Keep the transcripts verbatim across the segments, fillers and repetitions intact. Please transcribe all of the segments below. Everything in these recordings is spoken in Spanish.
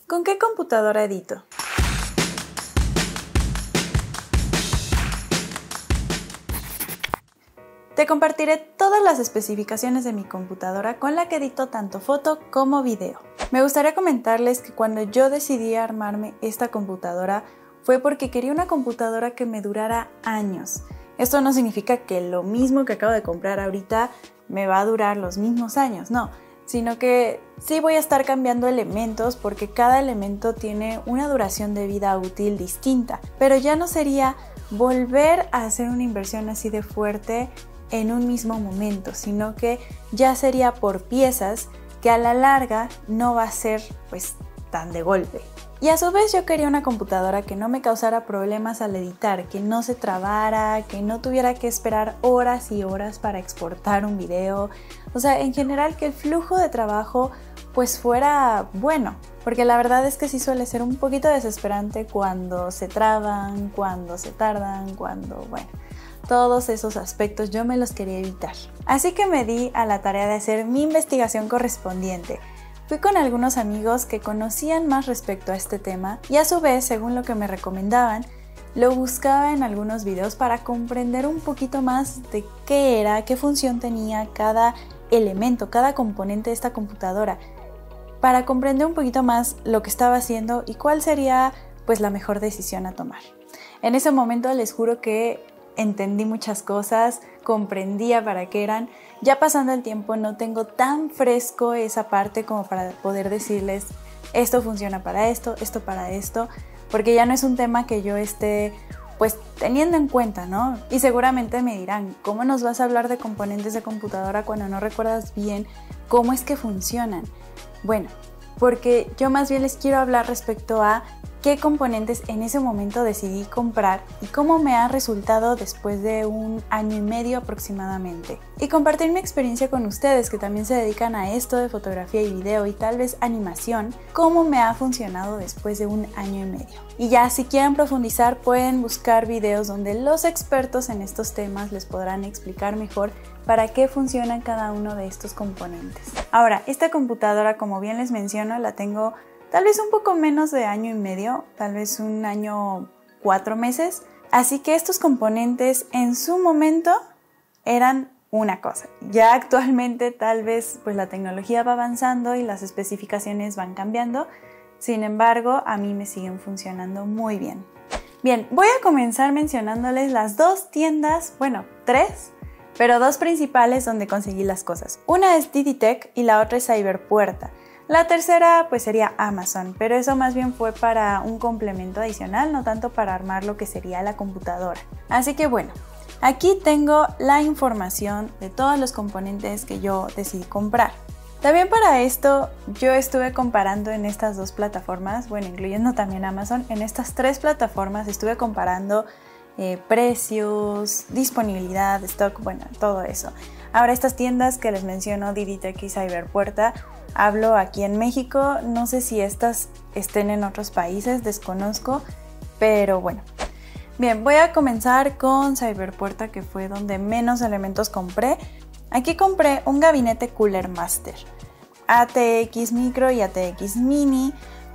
¿Con qué computadora edito? Te compartiré todas las especificaciones de mi computadora con la que edito tanto foto como video. Me gustaría comentarles que cuando yo decidí armarme esta computadora fue porque quería una computadora que me durara años. Esto no significa que lo mismo que acabo de comprar ahorita me va a durar los mismos años, no, sino que sí voy a estar cambiando elementos porque cada elemento tiene una duración de vida útil distinta, pero ya no sería volver a hacer una inversión así de fuerte en un mismo momento, sino que ya sería por piezas que a la larga no va a ser pues tan de golpe. Y a su vez yo quería una computadora que no me causara problemas al editar, que no se trabara, que no tuviera que esperar horas y horas para exportar un video. O sea, en general que el flujo de trabajo pues fuera bueno, porque la verdad es que sí suele ser un poquito desesperante cuando se traban, cuando se tardan, cuando, bueno, todos esos aspectos yo me los quería evitar. Así que me di a la tarea de hacer mi investigación correspondiente. Fui con algunos amigos que conocían más respecto a este tema y a su vez, según lo que me recomendaban, lo buscaba en algunos videos para comprender un poquito más de qué era, qué función tenía cada elemento, cada componente de esta computadora, para comprender un poquito más lo que estaba haciendo y cuál sería pues la mejor decisión a tomar. En ese momento les juro que entendí muchas cosas, comprendía para qué eran. Ya pasando el tiempo no tengo tan fresco esa parte como para poder decirles esto funciona para esto, esto para esto, porque ya no es un tema que yo esté pues teniendo en cuenta, ¿no? Y seguramente me dirán, ¿cómo nos vas a hablar de componentes de computadora cuando no recuerdas bien cómo es que funcionan? Bueno, porque yo más bien les quiero hablar respecto a qué componentes en ese momento decidí comprar y cómo me ha resultado después de un año y medio aproximadamente. Y compartir mi experiencia con ustedes que también se dedican a esto de fotografía y video y tal vez animación, cómo me ha funcionado después de un año y medio. Y ya si quieren profundizar pueden buscar videos donde los expertos en estos temas les podrán explicar mejor para qué funcionan cada uno de estos componentes. Ahora, esta computadora, como bien les menciono, la tengo tal vez un poco menos de año y medio, tal vez un año, cuatro meses. Así que estos componentes en su momento eran una cosa. Ya actualmente tal vez pues la tecnología va avanzando y las especificaciones van cambiando. Sin embargo, a mí me siguen funcionando muy bien. Bien, voy a comenzar mencionándoles las dos tiendas, bueno, tres, pero dos principales donde conseguí las cosas. Una es DidiTech y la otra es Cyberpuerta. La tercera pues sería Amazon, pero eso más bien fue para un complemento adicional, no tanto para armar lo que sería la computadora. Así que bueno, aquí tengo la información de todos los componentes que yo decidí comprar. También para esto yo estuve comparando en estas dos plataformas, bueno, incluyendo también Amazon, en estas tres plataformas estuve comparando eh, precios, disponibilidad, stock, bueno, todo eso. Ahora estas tiendas que les menciono, DidiTech y Cyberpuerta, hablo aquí en México, no sé si estas estén en otros países, desconozco, pero bueno. Bien, voy a comenzar con Cyberpuerta, que fue donde menos elementos compré. Aquí compré un gabinete Cooler Master, A T X Micro y A T X Mini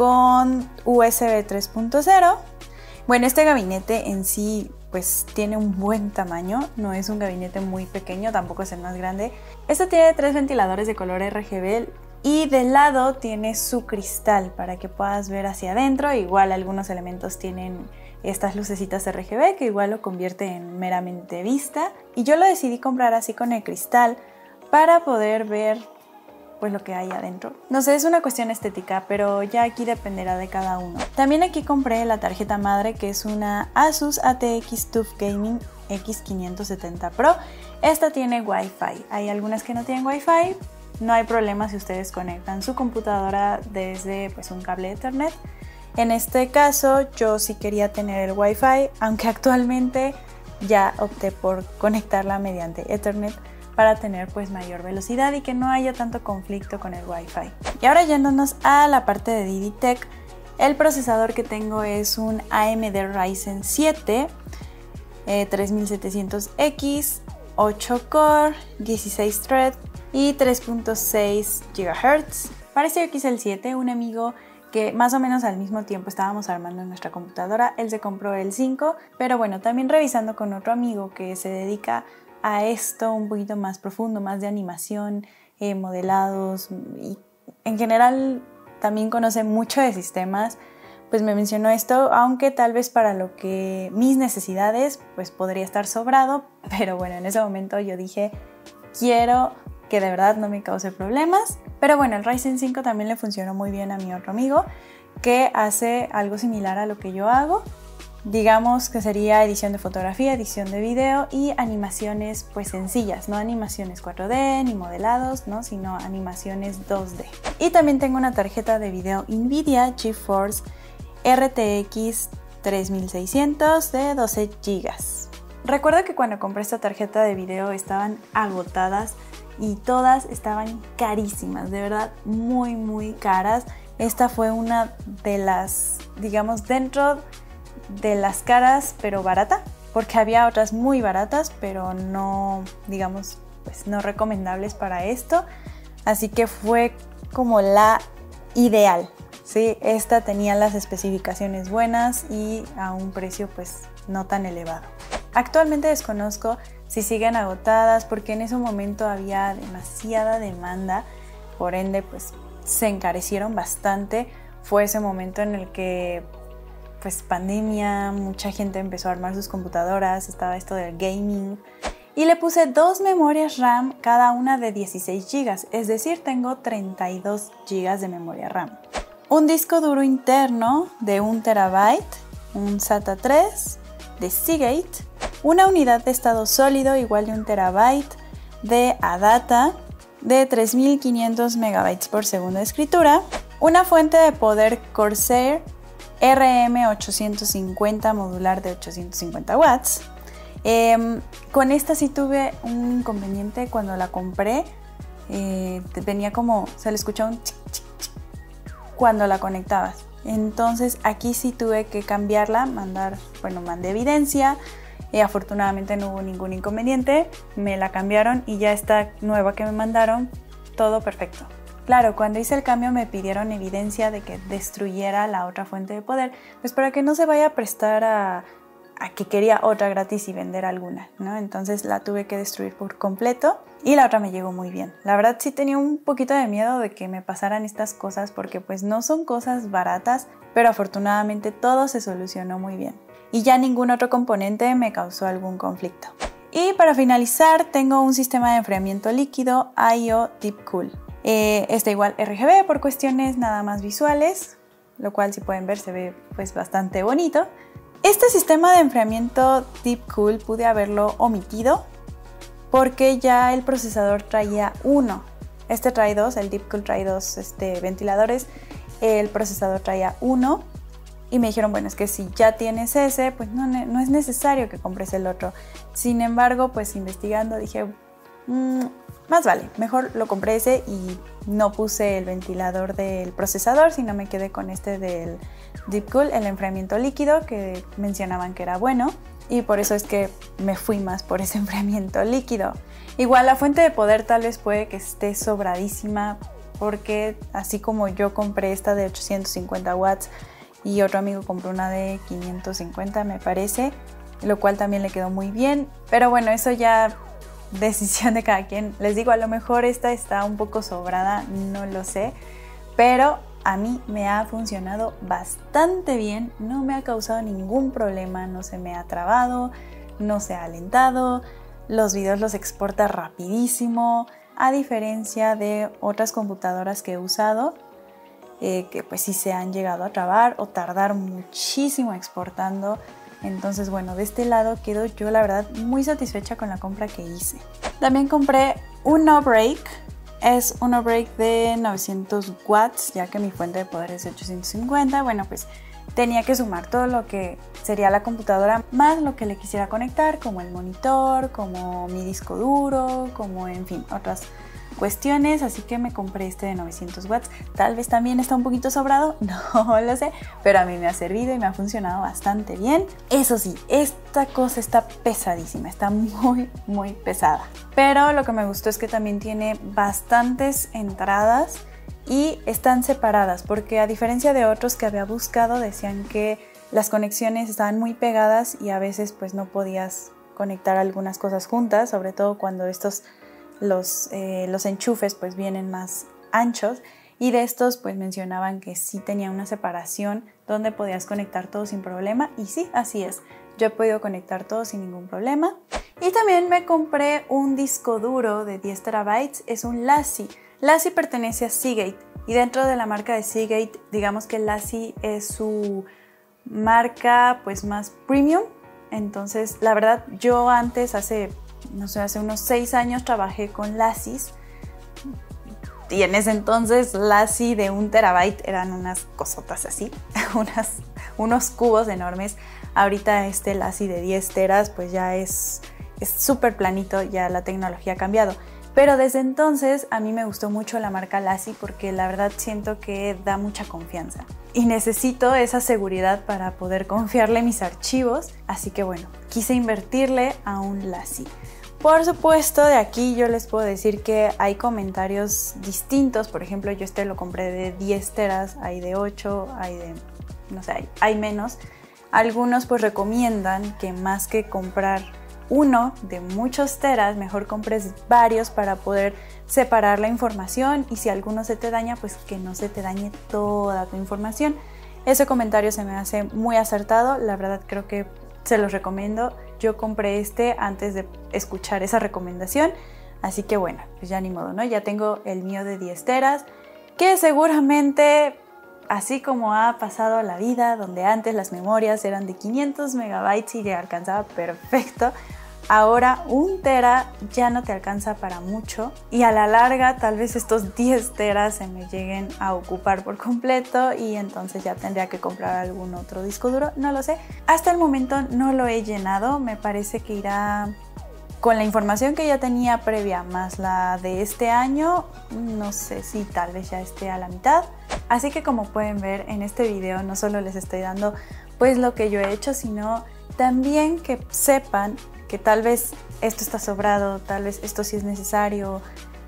con U S B tres punto cero. Bueno, este gabinete en sí pues tiene un buen tamaño, no es un gabinete muy pequeño, tampoco es el más grande. Este tiene tres ventiladores de color R G B y de lado tiene su cristal para que puedas ver hacia adentro. Igual algunos elementos tienen estas lucecitas R G B que igual lo convierte en meramente vista. Y yo lo decidí comprar así con el cristal para poder ver pues lo que hay adentro. No sé, es una cuestión estética, pero ya aquí dependerá de cada uno. También aquí compré la tarjeta madre, que es una Asus A T X TUF Gaming X quinientos setenta Pro. Esta tiene Wi-Fi. Hay algunas que no tienen Wi-Fi. No hay problema si ustedes conectan su computadora desde pues, un cable Ethernet. En este caso yo sí quería tener el Wi-Fi, aunque actualmente ya opté por conectarla mediante Ethernet para tener pues mayor velocidad y que no haya tanto conflicto con el Wi-Fi. Y ahora yéndonos a la parte de DidiTech, el procesador que tengo es un A M D Ryzen siete eh, tres mil setecientos X, ocho core, dieciséis thread y tres punto seis gigahertz. Para este yo quise el siete, un amigo que más o menos al mismo tiempo estábamos armando nuestra computadora. Él se compró el cinco, pero bueno, también revisando con otro amigo que se dedica a esto un poquito más profundo, más de animación, eh, modelados y en general también conoce mucho de sistemas, pues me mencionó esto, aunque tal vez para lo que mis necesidades pues podría estar sobrado, pero bueno, en ese momento yo dije, quiero que de verdad no me cause problemas. Pero bueno, el Ryzen cinco también le funcionó muy bien a mi otro amigo, que hace algo similar a lo que yo hago. Digamos que sería edición de fotografía, edición de video y animaciones pues sencillas, no animaciones cuatro D ni modelados, ¿no? Sino animaciones dos D. Y también tengo una tarjeta de video Nvidia GeForce R T X tres mil seiscientos de doce gigas. Recuerdo que cuando compré esta tarjeta de video estaban agotadas y todas estaban carísimas, de verdad muy muy caras. Esta fue una de las, digamos, dentro de las caras pero barata, porque había otras muy baratas pero no, digamos, pues no recomendables para esto, así que fue como la ideal, ¿sí? Esta tenía las especificaciones buenas y a un precio pues no tan elevado. Actualmente desconozco si siguen agotadas porque en ese momento había demasiada demanda, por ende pues se encarecieron bastante. Fue ese momento en el que pues pandemia, mucha gente empezó a armar sus computadoras, estaba esto del gaming y le puse dos memorias RAM, cada una de dieciséis gigas, es decir, tengo treinta y dos gigas de memoria RAM. Un disco duro interno de un terabyte, un SATA tres de Seagate, una unidad de estado sólido igual de un terabyte de ADATA de tres mil quinientos megabytes por segundo de escritura, una fuente de poder Corsair R M ochocientos cincuenta modular de ochocientos cincuenta watts. Eh, con esta sí tuve un inconveniente cuando la compré, eh, venía como, se le escuchaba un chic, chic, chic cuando la conectabas. Entonces aquí sí tuve que cambiarla, mandar, bueno, mandé evidencia. Y afortunadamente no hubo ningún inconveniente, me la cambiaron y ya esta nueva que me mandaron, todo perfecto. Claro, cuando hice el cambio me pidieron evidencia de que destruyera la otra fuente de poder, pues para que no se vaya a prestar a, a que quería otra gratis y vender alguna, ¿no? Entonces la tuve que destruir por completo y la otra me llegó muy bien. La verdad sí tenía un poquito de miedo de que me pasaran estas cosas porque pues no son cosas baratas, pero afortunadamente todo se solucionó muy bien. Y ya ningún otro componente me causó algún conflicto. Y para finalizar tengo un sistema de enfriamiento líquido I O Deepcool. Eh, este igual R G B por cuestiones nada más visuales, lo cual si pueden ver se ve pues bastante bonito. Este sistema de enfriamiento Deepcool pude haberlo omitido porque ya el procesador traía uno. Este trae dos, el Deepcool trae dos este, ventiladores, el procesador traía uno. Y me dijeron, bueno, es que si ya tienes ese, pues no, no es necesario que compres el otro. Sin embargo, pues investigando dije, mmm, más vale, mejor lo compré ese y no puse el ventilador del procesador, sino me quedé con este del Deepcool, el enfriamiento líquido, que mencionaban que era bueno. Y por eso es que me fui más por ese enfriamiento líquido. Igual la fuente de poder tal vez puede que esté sobradísima, porque así como yo compré esta de ochocientos cincuenta watts, y otro amigo compró una de quinientos cincuenta me parece, lo cual también le quedó muy bien, pero bueno, eso ya decisión de cada quien. Les digo, a lo mejor esta está un poco sobrada, no lo sé, pero a mí me ha funcionado bastante bien, no me ha causado ningún problema, no se me ha trabado, no se ha alentado, los videos los exporta rapidísimo, a diferencia de otras computadoras que he usado, Eh, que pues sí se han llegado a trabar o tardar muchísimo exportando. Entonces bueno, de este lado quedo yo la verdad muy satisfecha con la compra que hice. También compré un no break, es un no break de novecientos watts, ya que mi fuente de poder es de ochocientos cincuenta. Bueno, pues tenía que sumar todo lo que sería la computadora más lo que le quisiera conectar, como el monitor, como mi disco duro, como en fin, otras cuestiones, así que me compré este de novecientos watts. Tal vez también está un poquito sobrado, no lo sé, pero a mí me ha servido y me ha funcionado bastante bien. Eso sí, esta cosa está pesadísima, está muy muy pesada, pero lo que me gustó es que también tiene bastantes entradas y están separadas porque a diferencia de otros que había buscado decían que las conexiones estaban muy pegadas y a veces pues no podías conectar algunas cosas juntas, sobre todo cuando estos los, eh, los enchufes pues vienen más anchos, y de estos pues mencionaban que sí tenía una separación donde podías conectar todo sin problema, y sí, así es, yo he podido conectar todo sin ningún problema. Y también me compré un disco duro de diez terabytes, es un LaCie. LaCie pertenece a Seagate y dentro de la marca de Seagate digamos que LaCie es su marca pues más premium. Entonces la verdad yo antes hace no sé hace unos seis años trabajé con LaCies y en ese entonces LaCie de un terabyte eran unas cosotas así, unas, unos cubos enormes. Ahorita este LaCie de diez teras pues ya es es súper planito, ya la tecnología ha cambiado. Pero desde entonces a mí me gustó mucho la marca LaCie porque la verdad siento que da mucha confianza. Y necesito esa seguridad para poder confiarle mis archivos, así que bueno, quise invertirle a un LaCie. Por supuesto, de aquí yo les puedo decir que hay comentarios distintos. Por ejemplo, yo este lo compré de diez teras, hay de ocho, hay de, no sé, hay, hay menos. Algunos pues recomiendan que más que comprar uno de muchos teras, mejor compres varios para poder separar la información y si alguno se te daña, pues que no se te dañe toda tu información. Ese comentario se me hace muy acertado, la verdad creo que se los recomiendo. Yo compré este antes de escuchar esa recomendación, así que bueno, pues ya ni modo, ¿no? Ya tengo el mío de diez teras, que seguramente, así como ha pasado la vida, donde antes las memorias eran de quinientos megabytes y ya alcanzaba perfecto, ahora un tera ya no te alcanza para mucho y a la larga tal vez estos diez teras se me lleguen a ocupar por completo y entonces ya tendría que comprar algún otro disco duro, no lo sé. Hasta el momento no lo he llenado, me parece que irá con la información que ya tenía previa más la de este año, no sé si tal vez ya esté a la mitad. Así que como pueden ver en este video no solo les estoy dando pues lo que yo he hecho, sino también que sepan que tal vez esto está sobrado, tal vez esto sí es necesario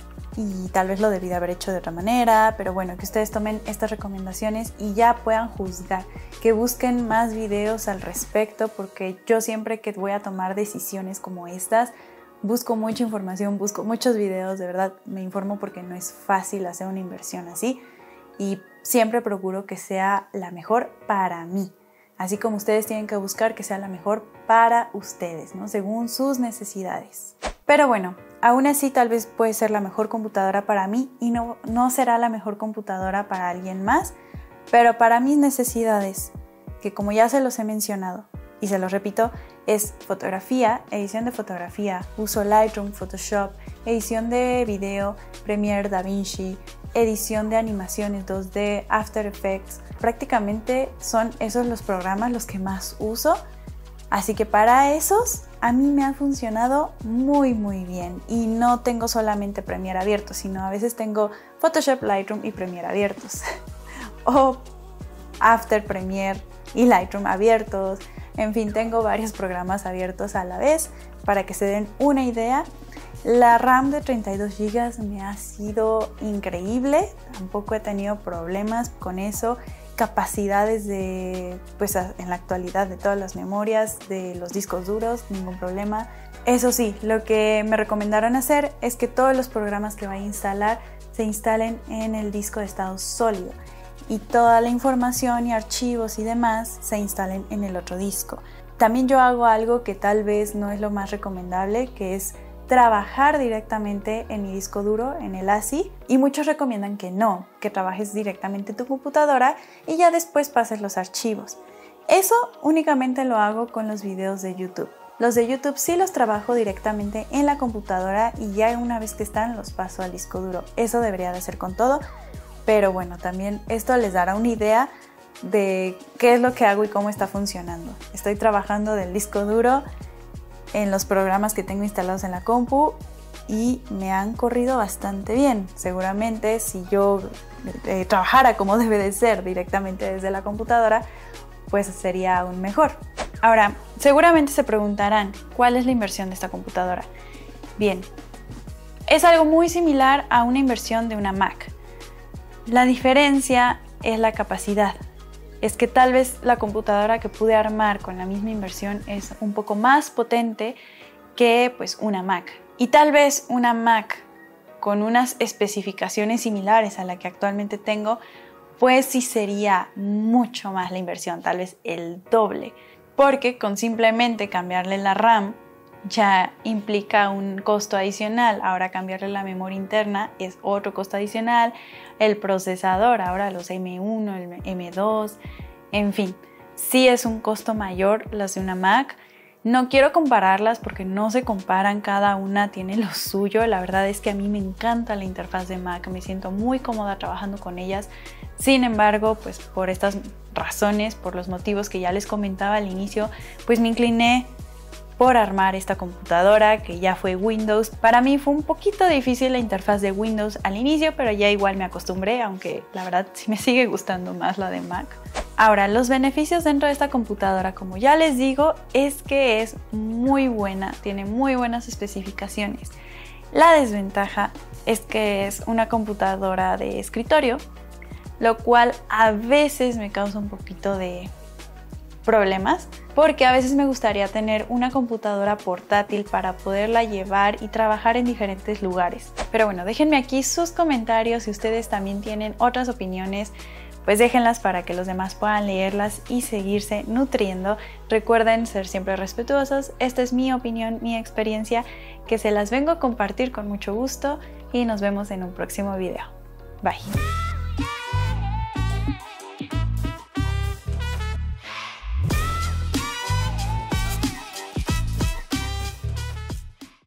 y tal vez lo debí de haber hecho de otra manera, pero bueno, que ustedes tomen estas recomendaciones y ya puedan juzgar, que busquen más videos al respecto, porque yo siempre que voy a tomar decisiones como estas, busco mucha información, busco muchos videos, de verdad me informo porque no es fácil hacer una inversión así y siempre procuro que sea la mejor para mí. Así como ustedes tienen que buscar que sea la mejor para ustedes, ¿no? Según sus necesidades. Pero bueno, aún así tal vez puede ser la mejor computadora para mí y no, no será la mejor computadora para alguien más, pero para mis necesidades, que como ya se los he mencionado y se los repito, es fotografía, edición de fotografía, uso Lightroom, Photoshop, edición de video, Premiere, DaVinci, edición de animaciones dos D, After Effects. Prácticamente son esos los programas los que más uso, así que para esos a mí me han funcionado muy muy bien y no tengo solamente Premiere abierto, sino a veces tengo Photoshop, Lightroom y Premiere abiertos o After, Premiere y Lightroom abiertos. En fin, tengo varios programas abiertos a la vez para que se den una idea. La RAM de treinta y dos gigas me ha sido increíble, tampoco he tenido problemas con eso. Capacidades de, pues en la actualidad de todas las memorias, de los discos duros, ningún problema. Eso sí, lo que me recomendaron hacer es que todos los programas que vaya a instalar se instalen en el disco de estado sólido y toda la información y archivos y demás se instalen en el otro disco. También yo hago algo que tal vez no es lo más recomendable, que es trabajar directamente en mi disco duro, en el LaCie, y muchos recomiendan que no, que trabajes directamente en tu computadora y ya después pases los archivos. Eso únicamente lo hago con los videos de YouTube. Los de YouTube sí los trabajo directamente en la computadora y ya una vez que están los paso al disco duro. Eso debería de ser con todo, pero bueno, también esto les dará una idea de qué es lo que hago y cómo está funcionando. Estoy trabajando del disco duro en los programas que tengo instalados en la compu y me han corrido bastante bien. Seguramente si yo eh, trabajara como debe de ser directamente desde la computadora, pues sería aún mejor. Ahora, seguramente se preguntarán, ¿cuál es la inversión de esta computadora? Bien, es algo muy similar a una inversión de una Mac. La diferencia es la capacidad. Es que tal vez la computadora que pude armar con la misma inversión es un poco más potente que pues una Mac. Y tal vez una Mac con unas especificaciones similares a la que actualmente tengo, pues sí sería mucho más la inversión, tal vez el doble. Porque con simplemente cambiarle la RAM ya implica un costo adicional. Ahora cambiarle la memoria interna es otro costo adicional. El procesador, ahora los eme uno, el eme dos, en fin, sí es un costo mayor las de una Mac. No quiero compararlas porque no se comparan, cada una tiene lo suyo. La verdad es que a mí me encanta la interfaz de Mac, me siento muy cómoda trabajando con ellas. Sin embargo, pues por estas razones, por los motivos que ya les comentaba al inicio, pues me incliné por armar esta computadora que ya fue Windows. Para mí fue un poquito difícil la interfaz de Windows al inicio, pero ya igual me acostumbré, aunque la verdad sí me sigue gustando más la de Mac. Ahora, los beneficios dentro de esta computadora, como ya les digo, es que es muy buena, tiene muy buenas especificaciones. La desventaja es que es una computadora de escritorio, lo cual a veces me causa un poquito de problemas, porque a veces me gustaría tener una computadora portátil para poderla llevar y trabajar en diferentes lugares. Pero bueno, déjenme aquí sus comentarios si ustedes también tienen otras opiniones, pues déjenlas para que los demás puedan leerlas y seguirse nutriendo. Recuerden ser siempre respetuosos, esta es mi opinión, mi experiencia, que se las vengo a compartir con mucho gusto y nos vemos en un próximo video. Bye.